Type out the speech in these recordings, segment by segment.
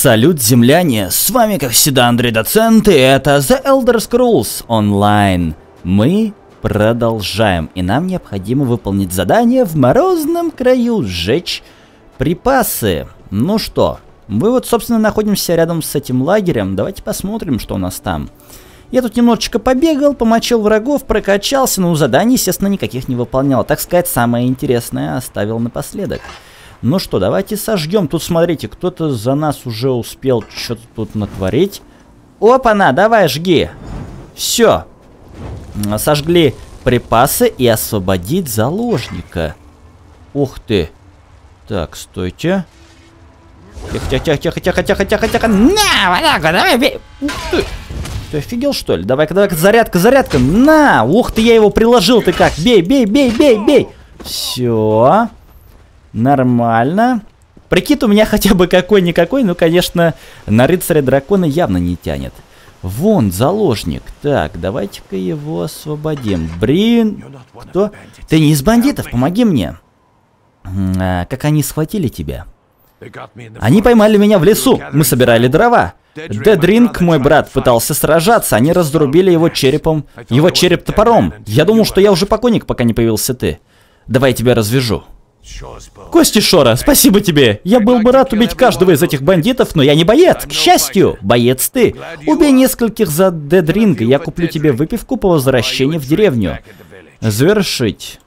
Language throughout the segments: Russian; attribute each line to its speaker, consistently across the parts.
Speaker 1: Салют, земляне! С вами, как всегда, Андрей Доцент, и это The Elder Scrolls Online. Мы продолжаем, и нам необходимо выполнить задание в морозном краю, сжечь припасы. Ну что, мы вот, собственно, находимся рядом с этим лагерем. Давайте посмотрим, что у нас там. Я тут немножечко побегал, помочил врагов, прокачался, но заданий, естественно, никаких не выполнял. Так сказать, самое интересное оставил напоследок. Ну что, давайте сожгем. Тут, смотрите, кто-то за нас уже успел что-то тут натворить. Опа-на, давай, жги. Все. Сожгли припасы и освободить заложника. Ух ты. Так, стойте. Тихо-тихо-тихо-тихо-тихо-тихо-тихо. На, вот так вот, давай, бей. Ух ты. Ты офигел, что ли? Давай-ка, давай-ка, зарядка, зарядка. На, ух ты, я его приложил, ты как. Бей, бей, бей, бей, бей. Все. Нормально. Прикид у меня хотя бы какой-никакой, но, конечно, на рыцаря дракона явно не тянет. Вон, заложник. Так, давайте-ка его освободим. Брин, кто? Ты не из бандитов, помоги мне. Как они схватили тебя? Они поймали меня в лесу, мы собирали дрова. Дедринг, мой брат, пытался сражаться, они разрубили его черепом, его череп топором. Я думал, что я уже покойник, пока не появился ты. Давай я тебя развяжу. Кости Шора, спасибо тебе. Я был бы рад убить каждого из этих бандитов, но я не боец. К счастью, боец ты. Убей нескольких за Дедринга, я куплю тебе выпивку по возвращении в деревню. Завершить.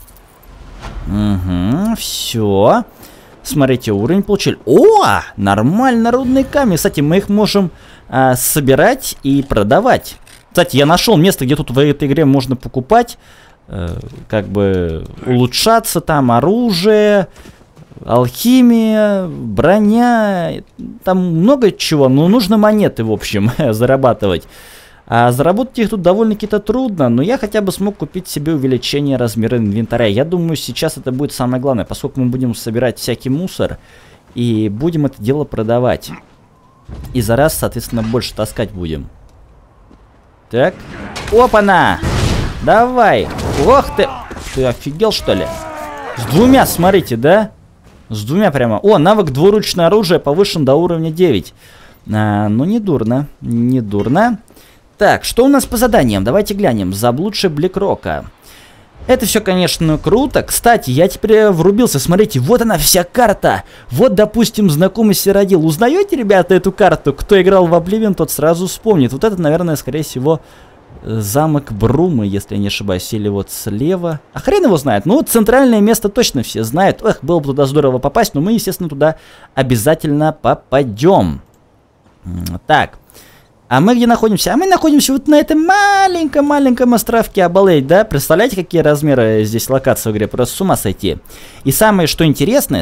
Speaker 1: Угу, все. Смотрите, уровень получили. О, нормально, рудные камни. Кстати, мы их можем собирать и продавать. Кстати, я нашел место, где тут в этой игре можно покупать. Как бы улучшаться, там оружие, алхимия, броня, там много чего, но нужно монеты, в общем, зарабатывать. А заработать их тут довольно-таки трудно, но я хотя бы смог купить себе увеличение размера инвентаря. Я думаю, сейчас это будет самое главное, поскольку мы будем собирать всякий мусор и будем это дело продавать. И за раз, соответственно, больше таскать будем. Так, опа-на! Давай! Ох ты! Ты офигел, что ли? С двумя, смотрите, да? С двумя прямо. О, навык двуручное оружие повышен до уровня 9. Ну, не дурно. Не дурно. Так, что у нас по заданиям? Давайте глянем. Заблудший Бликрока. Это все, конечно, круто. Кстати, я теперь врубился. Смотрите, вот она вся карта. Вот, допустим, знакомый Сиродил. Узнаете, ребята, эту карту? Кто играл в Обливион, тот сразу вспомнит. Вот это, наверное, скорее всего... Замок Брумы, если я не ошибаюсь, или вот слева. А хрен его знает. Ну, центральное место точно все знают. Эх, было бы туда здорово попасть, но мы, естественно, туда обязательно попадем. Так. А мы где находимся? А мы находимся вот на этом маленьком островке, обалдеть, да? Представляете, какие размеры здесь локации в игре? Просто с ума сойти. И самое, что интересное,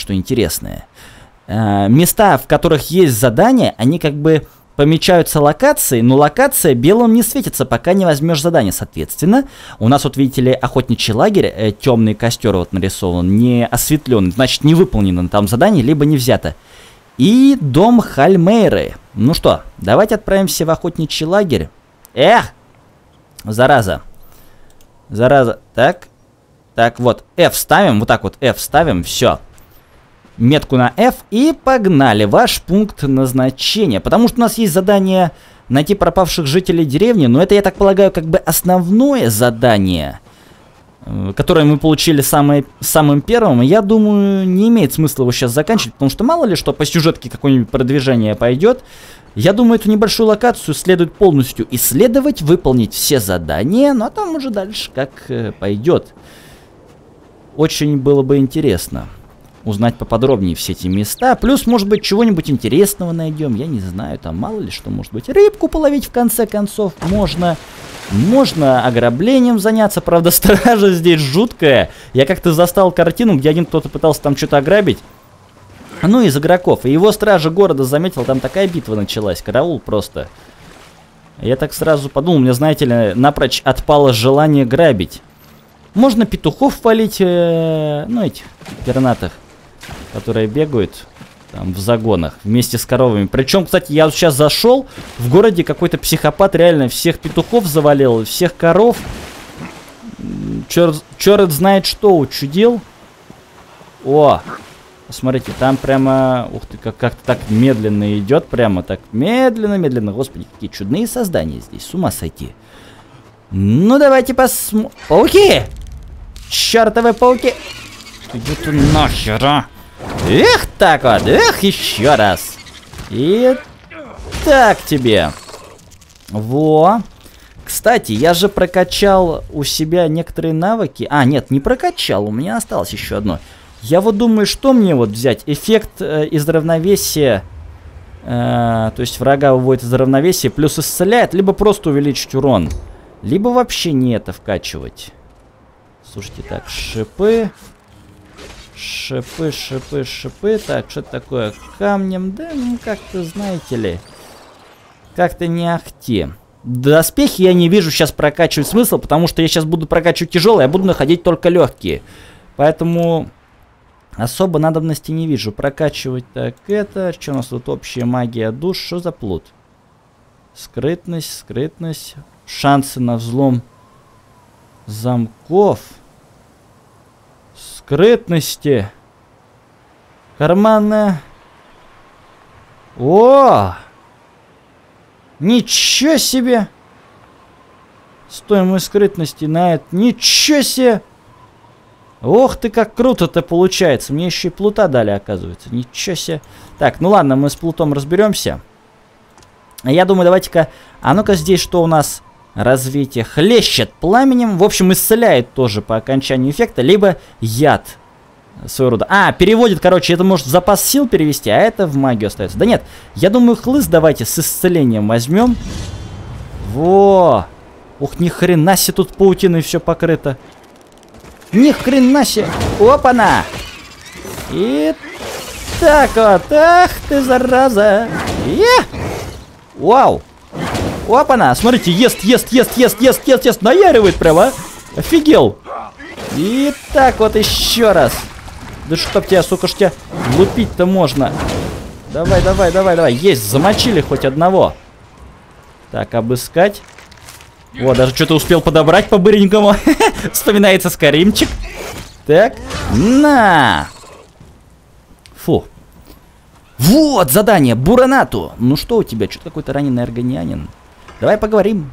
Speaker 1: места, в которых есть задания, они как бы... помечаются локации, но локация белым не светится, пока не возьмешь задание. Соответственно, у нас вот, видите ли, охотничий лагерь, темный костер вот нарисован, не осветлен, значит, не выполнено там задание, либо не взято. И дом Хальмейры. Ну что, давайте отправимся в охотничий лагерь. Эх! Зараза. Зараза. Так. Так, вот, F ставим, вот так вот F ставим, все. Метку на F и погнали. Ваш пункт назначения. Потому что у нас есть задание найти пропавших жителей деревни. Но это, я так полагаю, как бы основное задание, которое мы получили самым первым. И я думаю, не имеет смысла его сейчас заканчивать. Потому что мало ли что по сюжетке какое-нибудь продвижение пойдет. Я думаю, эту небольшую локацию следует полностью исследовать, выполнить все задания. Ну а там уже дальше как пойдет. Очень было бы интересно узнать поподробнее все эти места. Плюс, может быть, чего-нибудь интересного найдем. Я не знаю, там мало ли что может быть. Рыбку половить в конце концов можно. Можно ограблением заняться. Правда, стража здесь жуткая. Я как-то застал картину, где один кто-то пытался там что-то ограбить. Ну, из игроков. И его стража города заметил, там такая битва началась. Караул просто. Я так сразу подумал, мне, знаете ли, напрочь отпало желание грабить. Можно петухов валить, ну, этих пернатых, которые бегают там в загонах вместе с коровами. Причем, кстати, я вот сейчас зашел, в городе какой-то психопат реально всех петухов завалил, всех коров. Черт знает что учудил. О, Посмотрите, там прямо... Ух ты, как-то так медленно идет. Прямо так медленно. Господи, какие чудные создания здесь. С ума сойти. Ну, давайте посмотрим. Пауки! Чёртовы пауки! Иди ты нахер, а! Эх, так вот. Эх, еще раз. И так тебе. Во. Кстати, я же прокачал у себя некоторые навыки. А, нет, не прокачал. У меня осталось еще одно. Я вот думаю, что мне вот взять? Эффект из равновесия. То есть врага выводит из равновесия, плюс исцеляет, либо просто увеличить урон. Либо вообще не это вкачивать. Слушайте, так, шипы. Шипы. Так, что это такое? Камнем, да, ну как-то, знаете ли. Как-то не ахти. Доспехи я не вижу сейчас прокачивать смысл, потому что я сейчас буду прокачивать тяжелые, а буду находить только легкие. Поэтому особо надобности не вижу. Прокачивать так это. Что у нас тут? Общая магия душ. Что за плут? Скрытность. Шансы на взлом замков. Скрытности. Карманная. О! Ничего себе! Стоимость скрытности на это. Ничего себе! Ох ты, как круто-то получается. Мне еще и плута дали, оказывается. Ничего себе. Так, ну ладно, мы с плутом разберемся. Я думаю, давайте-ка... А ну-ка здесь что у нас? Развитие. Хлещет пламенем. В общем, исцеляет тоже по окончанию эффекта. Либо яд. Своего рода. А, переводит, короче, это может в запас сил перевести, а это в магию остается. Да нет, я думаю, хлыст давайте с исцелением возьмем. Во! Ух, ни хрена себе, тут паутиной все покрыто. Ни хрена себе. Опа-на! И так вот. Ах ты, зараза. Вау! Опа-на! Смотрите, ест. Наяривает прямо. Офигел. И так вот еще раз. Да чтоб тебя, сука, ж тебя лупить-то можно. Давай. Есть, замочили хоть одного. Так, обыскать. Вот, даже что-то успел подобрать по-быренькому. Вспоминается Скаримчик. Так, на. Фу. Вот, задание, Буранату. Ну что у тебя, что-то какой-то раненый аргонянин. Давай поговорим.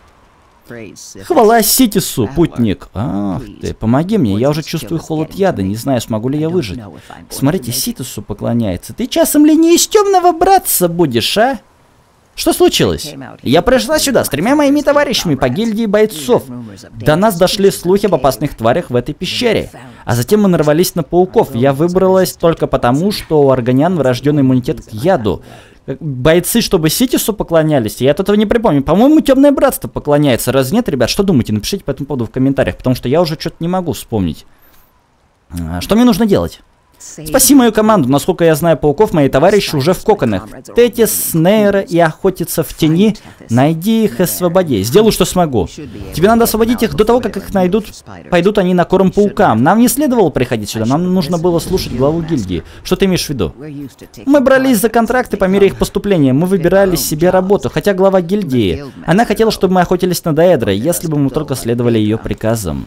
Speaker 1: Хвала Ситису, путник. Ах ты, помоги мне, я уже чувствую холод яда, не знаю, смогу ли я выжить. Смотрите, Ситису поклоняется. Ты часом ли не из темного братца будешь, а? Что случилось? Я пришла сюда с 3 моими товарищами по гильдии бойцов. До нас дошли слухи об опасных тварях в этой пещере. А затем мы нарвались на пауков. Я выбралась только потому, что у аргонян врожденный иммунитет к яду. Бойцы, чтобы Ситису поклонялись, я от этого не припомню. По-моему, Темное Братство поклоняется. Раз нет, ребят, что думаете? Напишите по этому поводу в комментариях, потому что я уже что-то не могу вспомнить. Что мне нужно делать? Спаси мою команду. Насколько я знаю пауков, мои товарищи уже в коконах. Тетис, Снейра и охотятся в тени. Найди их и освободи. Сделаю, что смогу. Тебе надо освободить их до того, как их найдут. Пойдут они на корм паукам. Нам не следовало приходить сюда. Нам нужно было слушать главу гильдии. Что ты имеешь в виду? Мы брались за контракты по мере их поступления. Мы выбирали себе работу. Хотя глава гильдии, она хотела, чтобы мы охотились на Даэдра, если бы мы только следовали ее приказам.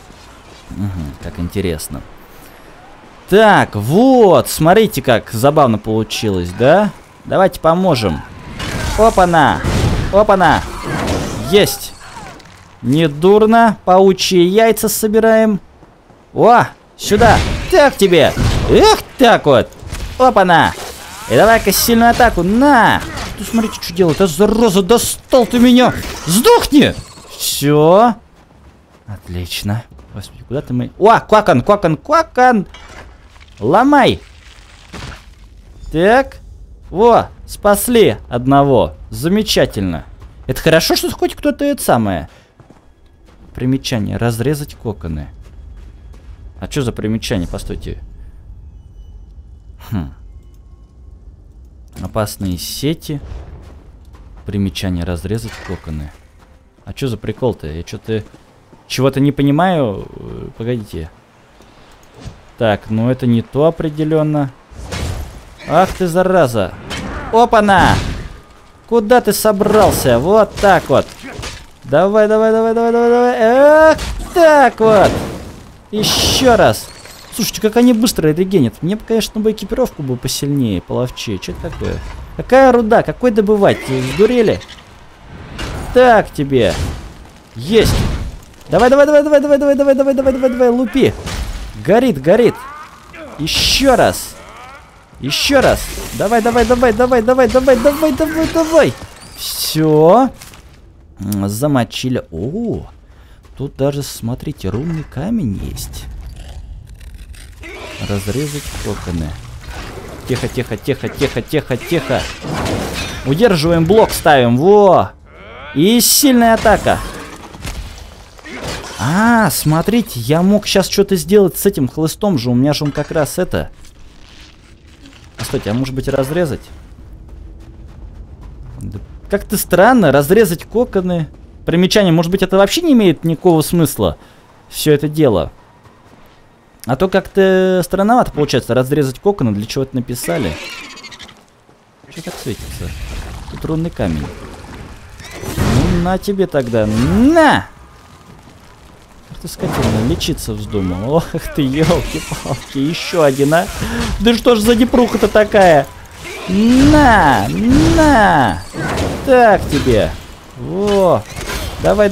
Speaker 1: Как интересно. Так, вот, смотрите, как забавно получилось, да? Давайте поможем. Опа-на! Опа-на! Есть! Недурно. Паучьи яйца собираем. О, сюда! Так тебе! Эх, так вот! Опа-на! И давай-ка сильную атаку. На! Ты смотрите, что делает. А зараза, достал ты меня! Сдохни! Все. Отлично. Господи, куда ты мы... О, квакан! Ломай! Так. Во, спасли одного. Замечательно. Это хорошо, что хоть кто-то это самое. Примечание. Разрезать коконы. А что за примечание? Постойте. Опасные сети. Примечание. Разрезать коконы. А что за прикол-то? Я что-то... Чего-то не понимаю. Погодите. Так, ну это не то определенно. Ах ты, зараза. Опа-на! Куда ты собрался? Вот так вот. Давай. Эх, так вот. Еще раз. Слушайте, как они быстро регенят. Мне бы, конечно, экипировку бы посильнее, половчее. Что это такое? Какая руда? Какой добывать? Сдурели? Так тебе. Есть. Давай, лупи. Горит. Еще раз. Давай. Все. Замочили. О, тут даже, смотрите, рунный камень есть. Разрезать коконы. Тихо. Удерживаем блок, ставим. Во. И сильная атака. А, смотрите, я мог сейчас что-то сделать с этим хлыстом же. У меня же он как раз это. Стойте, а может быть разрезать? Да, как-то странно, разрезать коконы. Примечание, может быть, это вообще не имеет никакого смысла. Все это дело. А то как-то странновато получается разрезать коконы. Для чего это написали? Что так светится? Тут рунный камень. Ну, на тебе тогда. На! Ах ты, скотина, лечиться вздумал. Ох ты, елки-палки. Еще один, а? Да что ж за непруха-то такая? На! Так тебе. Во! Давай.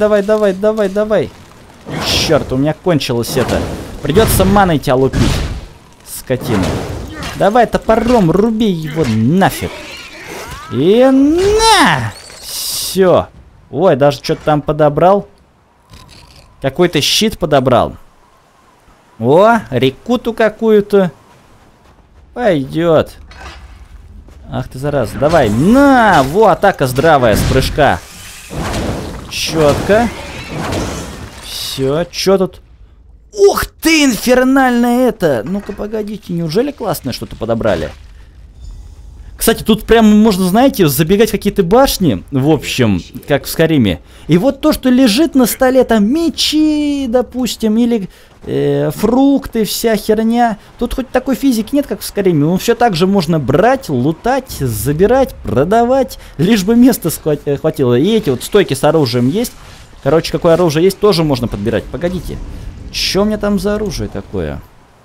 Speaker 1: Черт, у меня кончилось это. Придется маной тебя лупить, скотина. Давай топором руби его нафиг. И на! Все. Ой, даже что-то там подобрал. Какой-то щит подобрал. О, рекуту какую-то. Пойдет. Ах ты, зараза. Давай. На! Во, атака здравая с прыжка. Четко. Все, что тут? Ух ты, инфернальное это! Ну-ка, погодите, неужели классное что-то подобрали? Кстати, тут прям можно, знаете, забегать в какие-то башни, в общем, как в Скайриме. И вот то, что лежит на столе, там мечи, допустим, или фрукты, вся херня. Тут хоть такой физики нет, как в Скайриме. Ну, все так же можно брать, лутать, забирать, продавать, лишь бы места хватило. И эти вот стойки с оружием есть. Короче, какое оружие есть, тоже можно подбирать. Погодите. Что у меня там за оружие такое?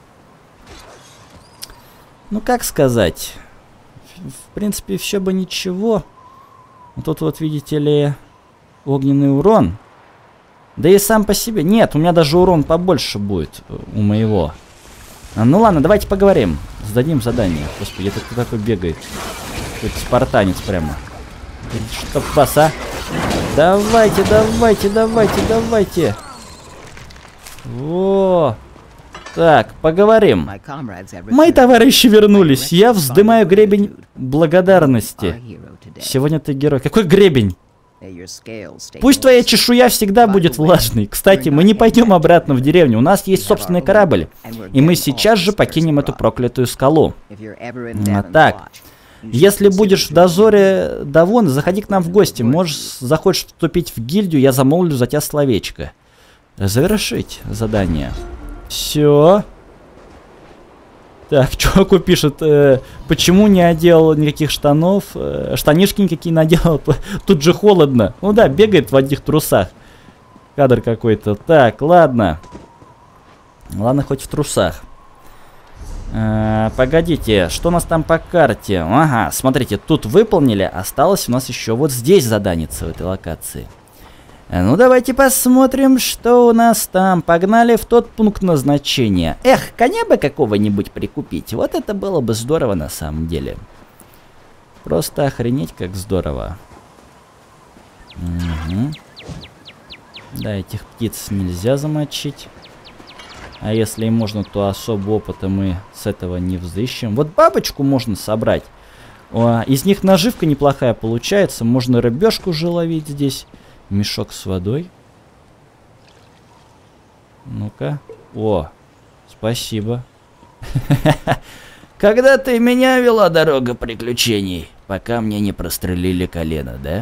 Speaker 1: Ну, как сказать? В принципе, все бы ничего. Тут вот, видите ли, огненный урон. Да и сам по себе. Нет, у меня даже урон побольше будет у моего. Ну ладно, давайте поговорим. Сдадим задание. Господи, это кто такой бегает? Какой-то спартанец прямо. Чтоб вас, а? Давайте. Во. Так, поговорим. Мои товарищи вернулись. Я вздымаю гребень благодарности. Сегодня ты герой. Какой гребень? Пусть твоя чешуя всегда будет влажной. Кстати, мы не пойдем обратно в деревню. У нас есть собственный корабль. И мы сейчас же покинем эту проклятую скалу. Так. Если будешь в дозоре Давон, заходи к нам в гости. Можешь, захочешь вступить в гильдию, я замолвлю за тебя словечко. Завершить задание. Все. Так, чуваку пишет, почему не одел никаких штанов, штанишки никакие надел, тут же холодно. Ну да, бегает в одних трусах. Кадр какой-то. Так, ладно. Ладно, хоть в трусах. Погодите, что у нас там по карте? Ага, смотрите, тут выполнили, осталось у нас еще вот здесь заданица в этой локации. Ну, давайте посмотрим, что у нас там. Погнали в тот пункт назначения. Эх, коня бы какого-нибудь прикупить. Вот это было бы здорово на самом деле. Просто охренеть, как здорово. Угу. Да, этих птиц нельзя замочить. А если и можно, то особо опыта мы с этого не взыщем. Вот бабочку можно собрать. Из них наживка неплохая получается. Можно рыбешку же ловить здесь. Мешок с водой. Ну-ка. О, спасибо. Когда ты меня вела, дорога приключений, пока мне не прострелили колено, да?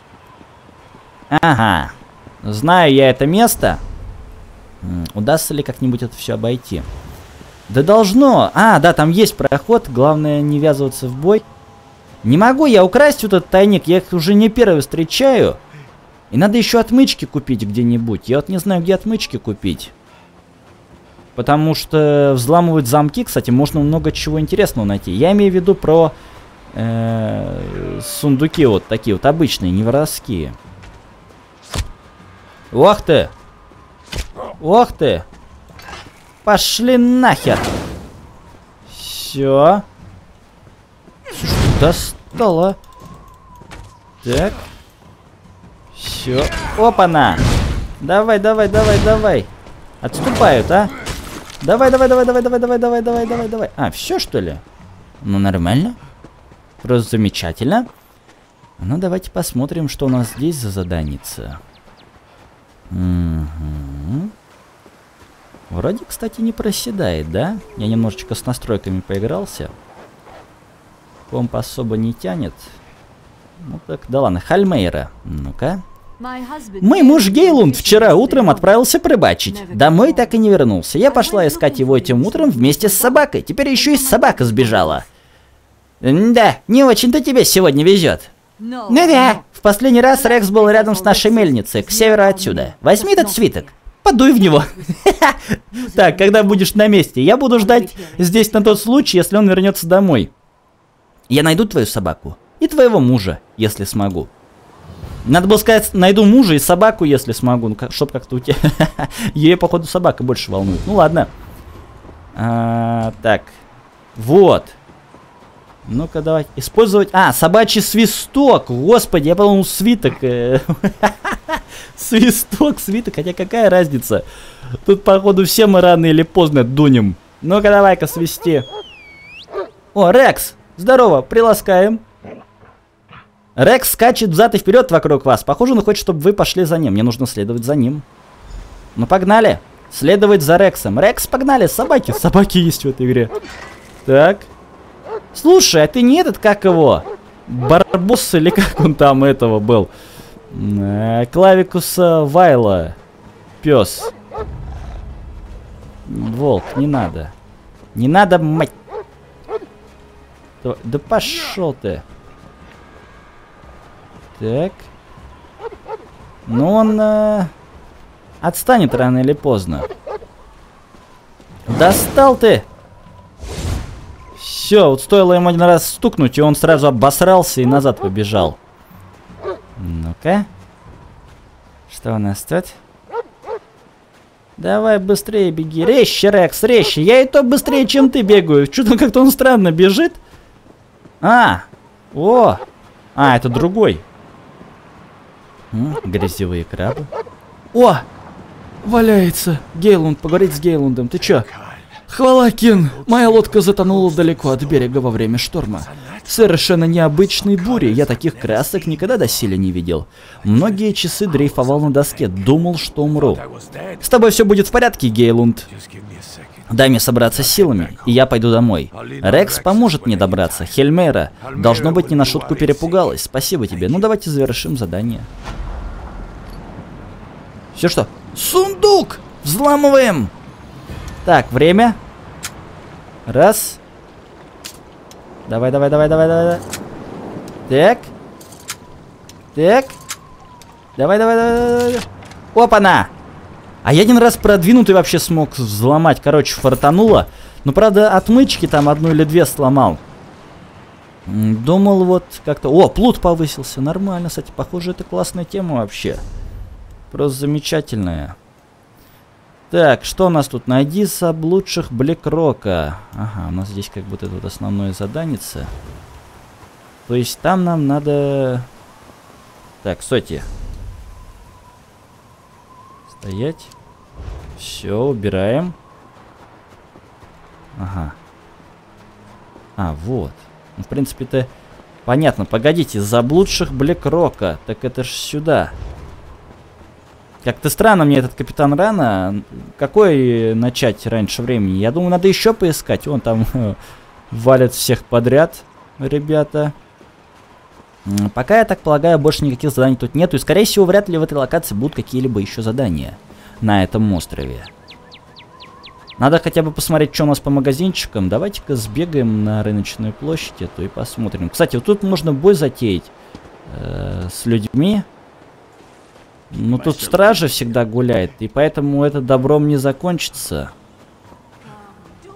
Speaker 1: Ага. Знаю я это место. Удастся ли как-нибудь это все обойти? Да должно. А, да, там есть проход. Главное не ввязываться в бой. Не могу я украсть вот этот тайник. Я их уже не первый встречаю. И надо еще отмычки купить где-нибудь. Я вот не знаю, где отмычки купить. Потому что взламывать замки, кстати, можно много чего интересного найти. Я имею в виду про сундуки вот такие вот обычные, не воровские. Ох ты! Ох ты! Пошли нахер! Все. Слушай, достала. Так. Все. Опа-на! Давай, давай, давай, давай. Отступают, а? Давай, давай, давай, давай, давай, давай, давай, давай, давай, давай. А, все что ли? Ну, нормально. Просто замечательно. Ну, давайте посмотрим, что у нас здесь за заданица. Угу. Вроде, кстати, не проседает, да? Я немножечко с настройками поигрался. Комп особо не тянет. Ну так, да ладно, Хальмейра. Ну-ка. Мой муж Гейлунд вчера утром отправился порыбачить. Домой так и не вернулся. Я пошла искать его этим утром вместе с собакой. Теперь еще и собака сбежала. Да, не очень-то тебе сегодня везет. Ну да, в последний раз Рекс был рядом с нашей мельницей, к северу отсюда. Возьми этот свиток. Подуй в него. Так, когда будешь на месте? Я буду ждать здесь на тот случай, если он вернется домой. Я найду твою собаку и твоего мужа, если смогу. Надо было сказать, найду мужа и собаку, если смогу. Ну, чтоб как-то у тебя... Ее, походу, собака больше волнует. Ну, ладно. Так. Вот. Ну-ка, давай. Использовать... А, собачий свисток. Господи, я подумал, свиток. Свисток, свиток. Хотя какая разница? Тут, походу, все мы рано или поздно дунем. Ну-ка, давай-ка свисти. О, Рекс. Здорово, приласкаем. Рекс скачет взад и вперед вокруг вас. Похоже, он хочет, чтобы вы пошли за ним. Мне нужно следовать за ним. Ну, погнали. Следовать за Рексом. Рекс, погнали. Собаки. Собаки есть в этой игре. Так. Слушай, а ты не этот, как его? Барбос или как он там этого был? Клавикуса Вайла. Пес. Волк, не надо. Не надо, мать. Да пошел ты. Так. Ну он отстанет рано или поздно. Достал ты. Все, вот стоило ему один раз стукнуть, и он сразу обосрался и назад побежал. Ну-ка. Что у нас тут? Давай быстрее беги. Резче, Рекс, резче. Я и то быстрее, чем ты бегаю. Что-то как-то он странно бежит. А, о. А, это другой. Грязевые крабы. О! Валяется. Гейлунд, поговорить с Гейлундом. Ты чё? Хвала, Кин. Моя лодка затонула далеко от берега во время шторма. Совершенно необычной бури. Я таких красок никогда доселе не видел. Многие часы дрейфовал на доске. Думал, что умру. С тобой все будет в порядке, Гейлунд. Дай мне собраться силами, и я пойду домой. Рекс поможет мне добраться. Хельмейра, должно быть, не на шутку перепугалась. Спасибо тебе. Ну, давайте завершим задание. Все что? Сундук! Взламываем! Так, время. Раз. Давай, давай, давай, давай, давай. Так. Так. Давай, давай, давай, давай. Опа-на! А я один раз продвинутый вообще смог взломать. Короче, фартануло. Но, правда, отмычки там одну или две сломал. Думал вот как-то... О, плут повысился. Нормально, кстати. Похоже, это классная тема вообще. Просто замечательная. Так, что у нас тут? Найди заблудших Блекрока. Ага, у нас здесь как будто тут основное заданице. То есть там нам надо... Так, стойте. Стоять. Все, убираем. Ага. А, вот. Ну, в принципе-то понятно. Погодите, заблудших Блекрока. Так это ж сюда. Как-то странно мне этот Капитан Рана. Какой начать раньше времени? Я думаю, надо еще поискать. Вон там валят всех подряд, ребята. Пока, я так полагаю, больше никаких заданий тут нету. И, скорее всего, вряд ли в этой локации будут какие-либо еще задания на этом острове. Надо хотя бы посмотреть, что у нас по магазинчикам. Давайте-ка сбегаем на рыночную площадь, а то и посмотрим. Кстати, вот тут можно бой затеять с людьми. Но тут стража всегда гуляет, и поэтому это добром не закончится.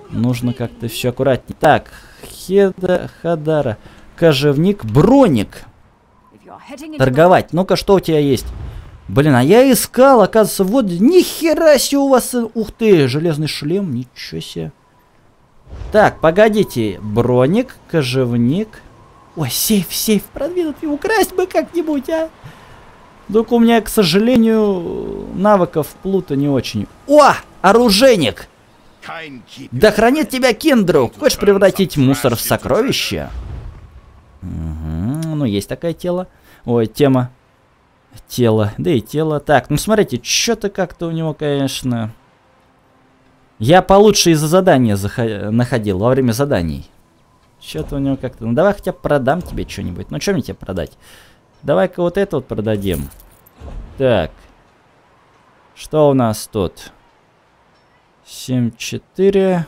Speaker 1: Нужно как-то все аккуратнее. Так, Хадара, кожевник, броник. Торговать. Ну-ка, что у тебя есть? Блин, а я искал, оказывается, вот, нихера себе у вас, ух ты, железный шлем, ничего себе. Так, погодите, броник, кожевник. Ой, сейф, продвинутый, украсть бы как-нибудь, а. Только у меня, к сожалению, навыков плута не очень. О, оружейник! Да хранит тебя Киндру. Хочешь превратить мусор в сокровище? Угу, ну, есть такая тема. Тело, да и тело. Так, ну смотрите, что-то как-то у него, конечно... Я получше из-за задания находил, во время заданий. Что-то у него как-то... Ну давай хотя бы продам тебе что-нибудь. Ну что мне тебе продать? Давай-ка вот это вот продадим. Так. Что у нас тут? 7-4.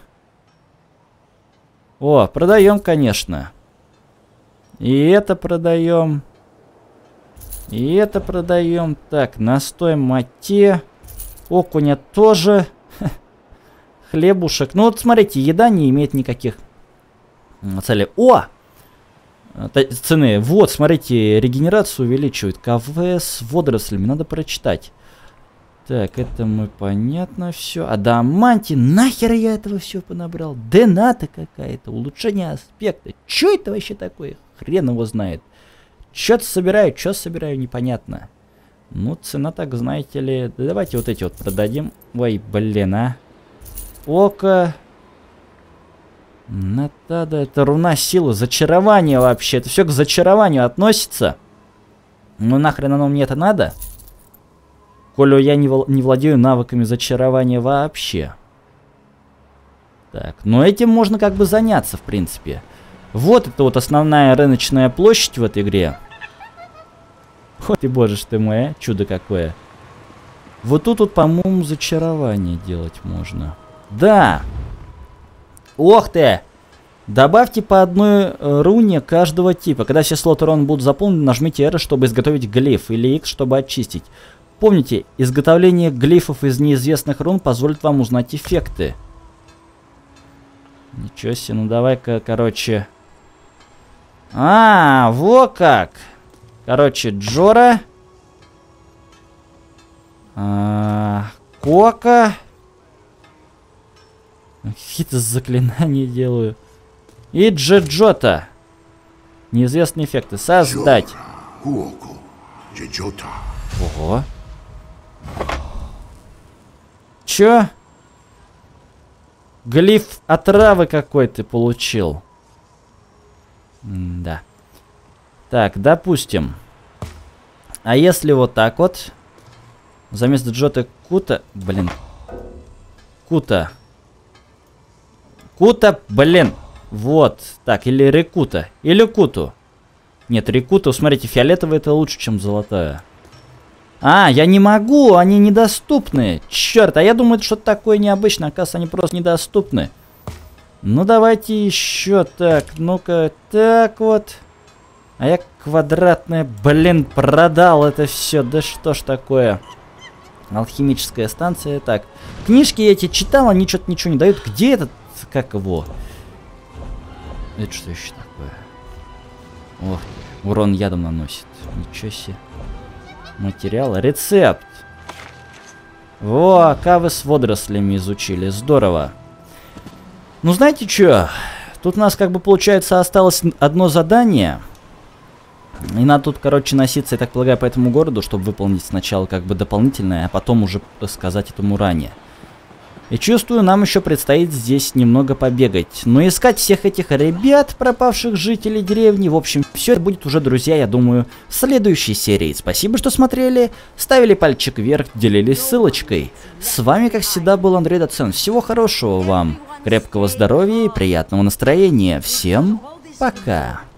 Speaker 1: О, продаем, конечно. И это продаем. И это продаем. Так, настой мате. Окуня тоже. Хлебушек. Ну вот смотрите, еда не имеет никаких целей. О! Цены. Вот, смотрите, регенерацию увеличивает. КВ с водорослями. Надо прочитать. Так, это мы понятно все. Адаманти. Нахер я этого все понабрал? Дената какая-то. Улучшение аспекта. Че это вообще такое? Хрен его знает. Что собираю, непонятно. Ну, цена так, знаете ли. Да давайте вот эти вот продадим. Ой, блин, а. Око. Натада, это руна силы. Зачарование вообще. Это все к зачарованию относится. Ну нахрен оно мне это надо? Коли я не владею навыками зачарования вообще. Так, но этим можно как бы заняться, в принципе. Вот это вот основная рыночная площадь в этой игре. Хоть и боже ж ты мой, а? Чудо какое. Вот тут вот, по-моему, зачарование делать можно. Да. Ох ты. Добавьте по одной руне каждого типа. Когда все слоты рун будут заполнены, нажмите R, чтобы изготовить глиф, или X, чтобы очистить. Помните, изготовление глифов из неизвестных рун позволит вам узнать эффекты. Ничего себе, ну давай-ка, короче... А, во как! Короче, Джора... Кока... Какие-то заклинания делаю. И Джеджота. Неизвестные эффекты. Создать. Ого. Чё? Глиф отравы какой-то получил. Да. Так, допустим. А если вот так вот? За место Джота Кута... Блин. Кута. Кута, блин. Вот. Так, или Рекута. Или Куту. Нет, Рекута, смотрите, фиолетовая это лучше, чем золотая. А, я не могу, они недоступны. Черт, а я думаю, это что-то такое необычное. Оказывается, они просто недоступны. Ну, давайте еще так. Ну-ка, так вот. А я квадратная, блин, продал это все. Да что ж такое? Алхимическая станция. Так, книжки я эти читал, они что-то ничего не дают. Где этот, как его? Это что еще такое? Ох, урон ядом наносит. Ничего себе. Материал. Рецепт. Во, кавы с водорослями изучили. Здорово. Ну, знаете что? Тут у нас, как бы, получается, осталось одно задание. И надо тут, короче, носиться, я так полагаю, по этому городу, чтобы выполнить сначала, как бы, дополнительное, а потом уже рассказать этому ране. И чувствую, нам еще предстоит здесь немного побегать. Но искать всех этих ребят, пропавших жителей деревни, в общем, все это будет уже, друзья, я думаю, в следующей серии. Спасибо, что смотрели, ставили пальчик вверх, делились ссылочкой. С вами, как всегда, был Андрей Доцент. Всего хорошего вам, крепкого здоровья и приятного настроения. Всем пока!